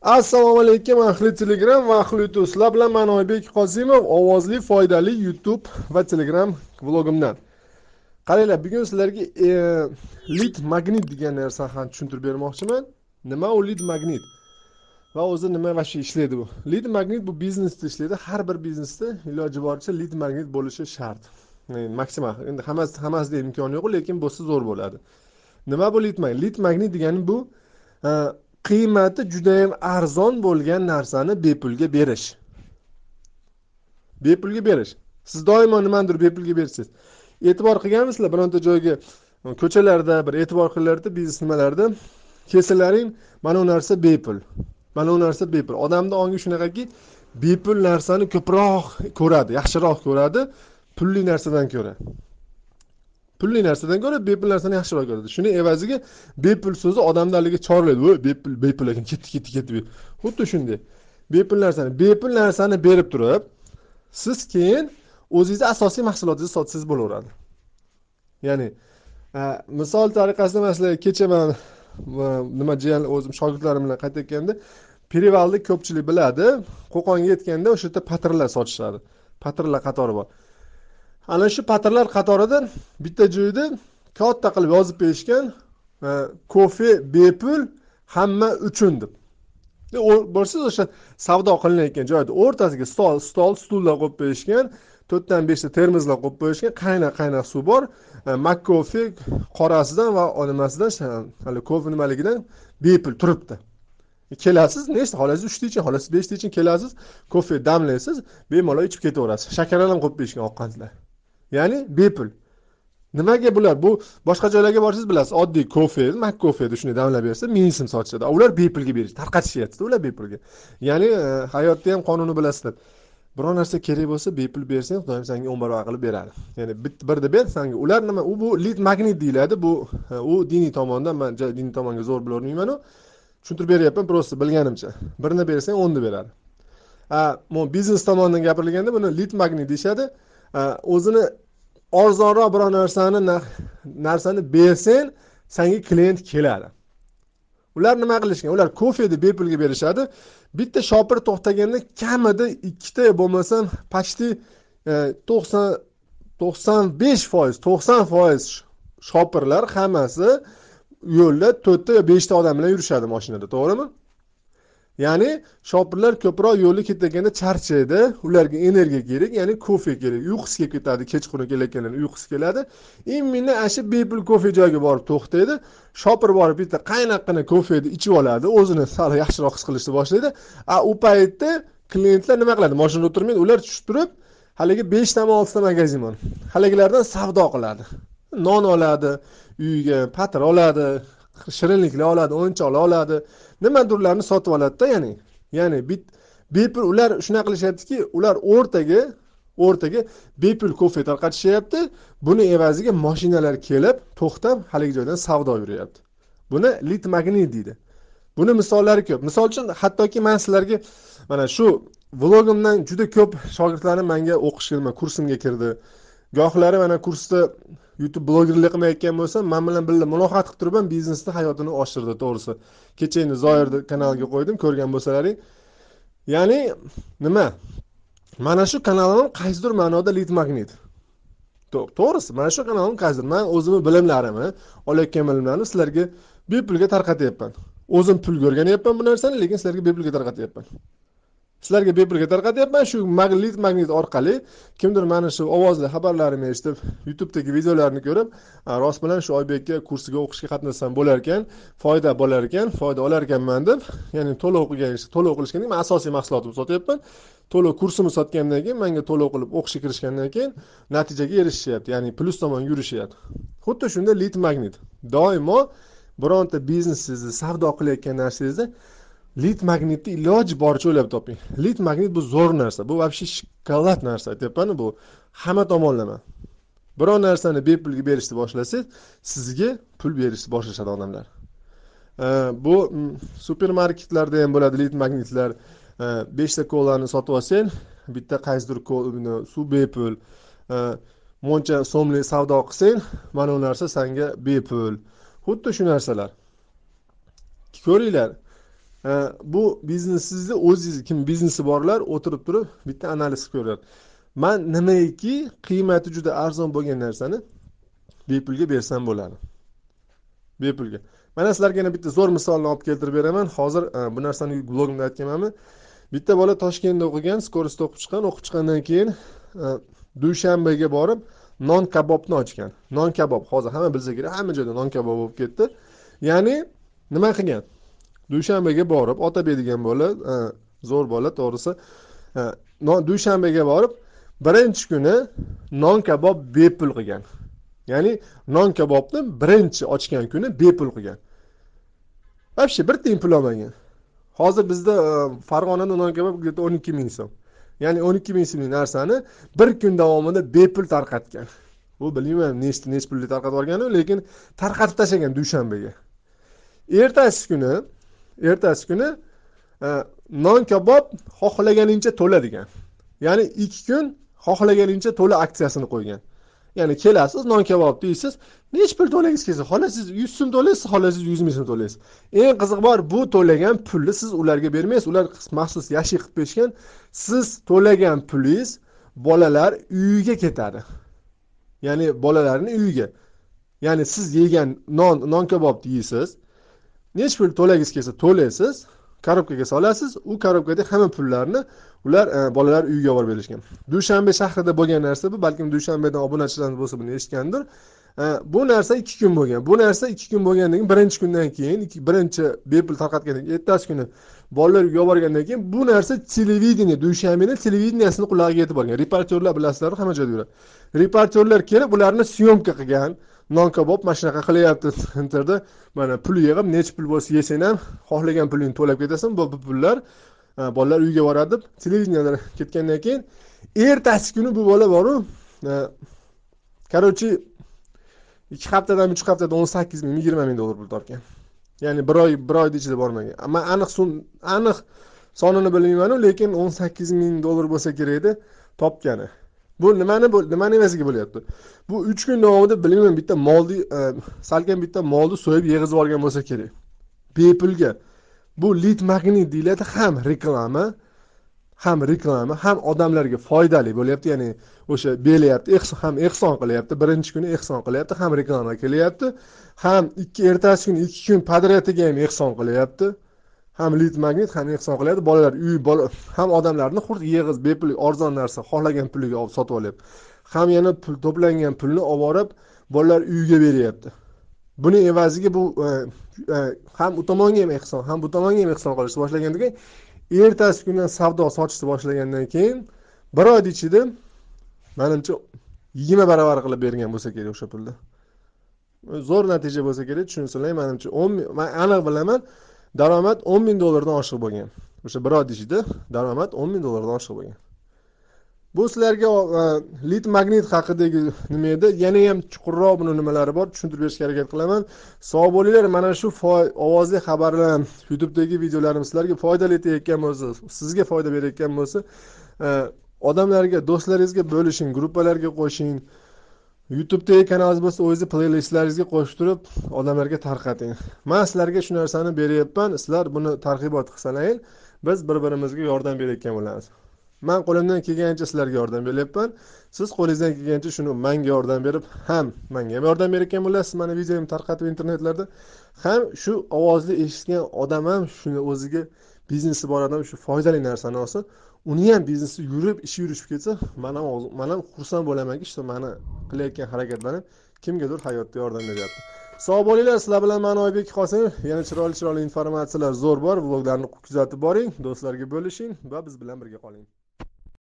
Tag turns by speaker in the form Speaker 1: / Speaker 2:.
Speaker 1: Assalomu alaykum ahli Telegram va ahli YouTube. Sizlar bilan men Oybek Qosimov, ovozli, foydali YouTube va Telegram vlogimdan. Qaranglar, bugun sizlarga lead magnet degan narsani ham tushuntirib bermoqchiman. Nima u lead magnet? Va o'zi nima va shu ishlaydi bu? Lead magnet bu biznesda ishlaydi. Har bir biznesda iloji boricha lead magnet bo'lishi shart. Maksimal. Endi hammasida imkoni yo'q, lekin bo'lsa zo'r bo'ladi. Nima bu lead magnet? Lead magnet degani bu qiymati juda ham arzon bo'lgan narsani bepulga berish. Bepulga berish. Siz doimo nimadir bepulga berasiz. E'tibor qilganmisizlar bironta joyga, ko'chalarda bir e'tibor qilinglarda, biznes nimalarda kelsalaring, mana bu narsa bepul. Mana bu narsa bepul. Odamning ongi shunaqaki, bepul narsani ko'proq ko'radi, yaxshiroq ko'radi pulli narsadan ko'ra. Pulli narsadan ko'ra bepul narsani yaxshiroq ko'radi. Shuning evaziga bepul so'zi odamni haliga chorlaydi. Voy, bepul ekan, ketdi. Xuddi shunday. Bepul narsani berib turib, siz keyin o'zingiz asosiy mahsulotingizni sotsangiz bo'laveradi. Ya'ni, misol tariqasida masalan, kecha men nima jiyan o'zim shogirdlarim bilan qaytayotganda, Perivalni ko'pchilik biladi. Qo'qonga yetganda o'sha yerda patrlar sotishadi. Patrlar qatori bor. Ana shu patrlar qatoridan bitta joyda katta qilib yozib qo'yishgan, kofe bepul hamma uchun deb. Bo'lsangiz o'sha savdo qilinayotgan joyda o'rtasiga stullar qo'yib qo'yishgan, 4 dan 5 ta termoslar qo'yib qo'yishgan, qaynoq suv bor, makkofe qorasidan va nimasidan, hali kofe nimaligidan bepul turibdi. Kelasiz, nechta xohlasangiz 3 ta iching, xohlasangiz 5 ta iching, kelasiz, kofe damlaysiz, bemalol ichib ketaverasiz. Shakar ham qo'yib qo'yishgan oqqandlar. Ya'ni bepul. Nimaga bular? Bu boshqa joylarga borsangiz bilasiz, oddiy kofe, makkofeni shunday damlab bersa, ming so'm sotishadi. Ular bepulga berish, tarqatishyapti, ular bepulga. Ya'ni hayotda ham qonunni bilasizlar. Biror narsa kerak bo'lsa, bepul bersang, Xudoyim senga 10 barobar qilib beradi. Ya'ni birda ber senga. Ular nima? Bu lead magnet deyiladi. Bu u diniy tomondan, men diniy tomonga zo'r bilolmayman u. Tushuntirib beryapman, prosta bilganimcha. Birini bersang 10 ni beradi. Bu biznes tomonidan gapirilganda buni lead magnet deyshadi. O'zini arzonroq biror narsani bersang, senga klient keladi. Ular nima qilishgan? Ular kofeni bepulga berishadi. Bitta shopir to'xtaganda kamida 2 ta bo'lmasam, почти 90% shopirlar hammasi yo'lda 4 ta yo 5 ta odam bilan yurishadi mashinada, to'g'rimi? Ya'ni shopirlar ko'proq yo'lda ketayotganda charchaydi, ularga energiya kerak, ya'ni kofe kerak. Uyqusi kelib ketadi, kechqurun kelayotganlar uyqusi keladi. Imminni ashi bepul kofe joyiga borib to'xtaydi. Shopir borib bitta qaynoqqina kofeni ichib oladi, o'zini sal yaxshiroq his qilishni boshlaydi. U paytda klientlar nima qiladi? Mashinada o'tirmaydi, ular tushib turib, haligi 5 ta 6 ta magazin bor. Haligilardan savdo qiladi. Non oladi, uyiga patr oladi, shirinliklar oladi, o'yinchoqlar oladi. Nimadirlarni sotib oladi-da, ya'ni bepul ular shuna qilishyaptiki, ular o'rtaga bepul kofe tarqatishyapti. Buni evaziga mashinalar kelib, to'xtab, haligi joydan savdo yuryapti. Buni lead magnet deydi. Buni misollari ko'p. Misol uchun, hattoki men sizlarga mana shu vlogimdan juda ko'p shogirdlarim menga o'qishga, kursimga kirdi. Gohlari mana kursda YouTube blogerlik qilmayotgan bo'lsa, men bilan birga muloqot qilib turib ham biznesda hayotini oshirdi, to'g'risi. Kecha endi Zoirni kanaliga qo'ydim, ko'rgan bo'lsalaring. Ya'ni nima? Mana shu kanalim qaysidir ma'noda lead magnet. To'g'risi, mana shu kanalim qaysidir, men o'zimni bilimlarimni, olayotgan bilimlarimni sizlarga bepulga tarqatyapman. O'zim pul o'rganyapman bu narsani, lekin sizlarga bepulga tarqatyapman. Sizlarga bepulga tarqatyapman. Shu lead magnet orqali kimdir mana shu ovozli xabarlarimni eshitib, YouTube'dagi videolarni ko'rib, rost bilan shu Oybekka kursiga o'qishga qatnashsam bo'lar ekan, foyda olar ekanman deb, ya'ni to'lov qilishgandan keyin men asosiy mahsulotimni sotyapman. To'lov kursimni sotgandan keyin menga to'lov qilib o'qishga kirishgandan keyin natijaga erishishyapti, ya'ni plus tomon yurishyapti. Xuddi shunday lead magnet. Doimo bironta biznesingizni, savdo qilayotgan narsangizni lead magnetni iloji boricha o'ylab toping. Lead magnet bu zo'r narsa. Bu вообще shokolad narsa aytyapman, bu hamma tomonlama. Biror narsani bepulga berishni boshlasangiz, sizga pul berishni boshlashadi odamlar. Bu supermarketlarda ham bo'ladi lead magnetlar. 5 ta kolani sotib olsang, bitta qaysidir suv bepul. Moncha so'mlik savdo qilsang, mana bu narsa senga bepul. Xuddi shu narsalar. Ko'ringlar. Bu biznesingizni o'zingiz kim biznesi borlar o'tirib turib bitta analiz ko'radi. Men nimaiki qiymati juda arzon bo'lgan narsani bepulga bersam bo'ladi. Bepulga. Mana sizlarga yana bitta zo'r misolni olib keltirib beraman. Hozir bu narsani blogimda aytganmanmi? Bitta bola Toshkentda o'qigan, Skorisda o'qib chiqqandan keyin Dushanbega borib non kabobni ochgan. Non kabob hozir hamma bilsa kerak, hamma joyda non kabob bo'lib ketdi. Ya'ni nima qilgan? Dushanbega borib, Otabek degan bola, zo'r bola to'g'risi. Dushanbega borib, birinchi kuni non kabob bepul qilgan. Ya'ni non kabobni birinchi ochgan kuni bepul qilgan. Вообще bir tiyin pul olmagan. Hozir bizda Farg'onada non kabob 12 ming so'm. Ya'ni 12 ming so'mlik narsani bir kun davomida bepul tarqatgan. Bu bilmayman nechta pulli tarqatib olgani, lekin tarqatib tashlagan Dushanbega. Ertasi kuni non kabob xohlaganingcha to'la degan. Ya'ni 2 kun xohlaganingcha to'la aksiyasini qo'ygan. Ya'ni kelasiz, non kabob deysiz, nech pul to'laysiz kelsa, xohlasangiz 100 so'm to'laysiz, xohlasangiz 100 ming so'm to'laysiz. Eng qiziq bor, bu to'lagan pulni siz ularga bermaysiz, ular maxsus yashik qilib berishgan. Siz to'lagan pulingiz bolalar uyiga ketadi. Ya'ni bolalarning uyiga. Ya'ni siz yegan non kabob yeysiz. Nech pul to'lagingiz kelsa to'laysiz, korobkaga solasiz, u korobkadagi hamma pullarni ular bolalar uyiga olib berishgan. Dushanbe shahrida bo'lgan narsa bu, balkim Dushanbedan obunachilarimiz bo'lsa buni eshitgandir. Bu narsa 2 kun bo'lgan. Bu narsa 2 kun bo'lgandan keyin, birinchi kundan keyin, birinchi bepul tarqatgandan keyin, ertasi kuni bolalar uyiga borgandan keyin bu narsa televideniya, Dushanbening televideniyasini qulog'iga yetib borgan. Reportyorlar bilasizlar, hamma joyda yuradi. Reportyorlar kelib ularni syomka qilgan. Non kabob mana shunaqa qilyapti interda. Mana pul yig'ib, nech pul bo'lsa yesang ham, xohlagan pulingni to'lab ketasan. Bu pullar bolalar uyiga boradi deb televideniyadan ketgandan keyin ertasi kuni bu bola boru, короче 2 haftadan 3 haftada 18 ming, 20 ming dollar pul topgan. Ya'ni bir oy ichida bormagan. Ammo aniq sonini bilmayman, lekin 18 ming dollar bo'lsa kerak edi topgani. Bu nimani evaziga bo'lyapti? Bu 3 kun davomida bilmayman, bitta molni salkam bitta molni so'yib yig'izib olgan bo'lsa kerak. Bepulga. Bu lead magnet deyiladi, ham odamlarga foydali bo'lyapti, ya'ni o'sha belyapti, ham ehson qilyapti, birinchi kuni ehson qilyapti, ham reklama kelyapti, ham ertasi kuni 2 kun podratiga ham ehson qilyapti. Ham lead magnet ham ehson qilyapti, bolalar ham odamlarni xurd yig'iz bepul arzon narsa xohlagan puliga olib sotib olyapti. Ham yana pul to'plangan pulni olib borib bolalar uyiga beryapti. Buni evaziga bu ham u tomonga ham ehson, ham bu tomonga ham ehson qilishni boshlagandan keyin, ertasi kundan savdo sotishni boshlagandan keyin bir oy ichida menimcha 20 baravar qilib bergan bo'lsa kerak o'sha pulni. Zo'r natija bo'lsa kerak, tushunsizlar, menimcha 10 ming, men aniq bilaman, daromad 10 ming dollardan oshiq bo'lgan. O'sha bir oy ichida daromad 10 ming dollardan oshiq bo'lgan. Bu sizlarga lead magnet haqidagi nima edi? Yana ham chuqurroq buni nimalari bor, tushuntirib berishga harakat qilaman. Sog' bo'linglar. Mana shu ovozli xabarlar, YouTube'dagi videolarim sizlarga foydali etayotgan bo'lsa, sizga foyda berayotgan bo'lsa, odamlarga, do'stlaringizga bo'lishing, gruppalarga qo'shing. YouTube'dagi kanalingiz bo'lsa, o'zingiz playlistlaringizga qo'shtirib, odamlarga tarqating. Men sizlarga shu narsani beryapman, sizlar buni targ'ibot qilsalaring, biz bir-birimizga yordam berayotgan bo'lamiz. Men qo'limdan kelgancha sizlarga yordam beryapman. Siz qo'lingizdan kelgancha shuni menga yordam berib, ham menga ham yordam berayotgan bo'lasiz. Mana videomni tarqatib internetlarda, ham shu ovozli eshitgan odam ham shuni o'ziga biznesi bor odam shu foydali narsani olsin. Uni ham biznesi ishi yurishib ketsa, men ham xursand bo'lamanki, işte meni qilayotgan harakatlarim kimgadir hayotda yordam beryapti. Sog' bo'linglar, sizlar bilan men Oybek Qosimov. Yana chiroyli informatsiyalar zo'r bor. Vloglarni kuzatib boring, do'stlarga bo'lishing va biz bilan birga qoling.